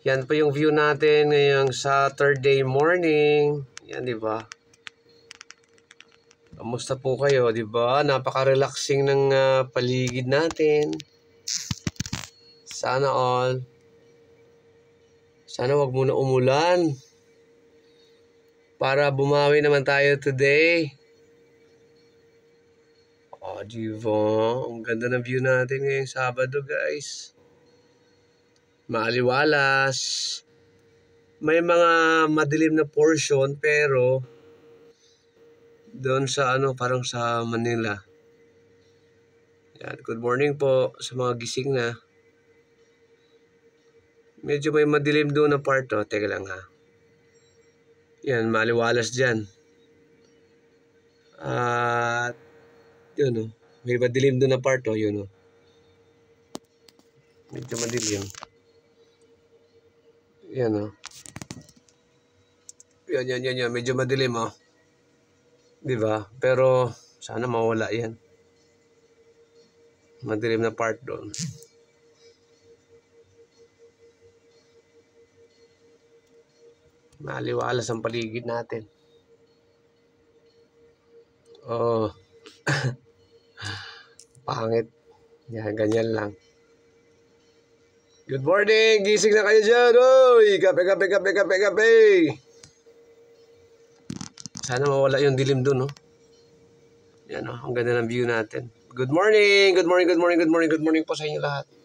Yan po yung view natin ngayong Saturday morning. Yan, di ba? Kamusta po kayo, di ba? Napaka-relaxing ng paligid natin. Sana all. Sana wag muna umulan. Para bumawi naman tayo today. Oh, di ba? Ang ganda ng view natin ngayong Sabado, guys. Maaliwalas. May mga madilim na portion pero doon sa parang sa Manila. Yan, good morning po sa mga gising na. Medyo may madilim doon na part. Oh. Teka lang ha. Yan, maaliwalas dyan. At yun oh. May madilim doon na part. Oh, yun oh. Medyo madilim. Yan oh. Yan. Medyo madilim oh. Diba? Pero sana mawala yan. Madilim na part doon. Maaliwalas ang paligid natin. Oh. Pangit. Yan, ganyan lang. Good morning! Gising na kayo dyan! Uy! Kape! Sana mawala yung dilim dun, no? Yan, oh. Ang ganda ng view natin. Good morning po sa inyo lahat.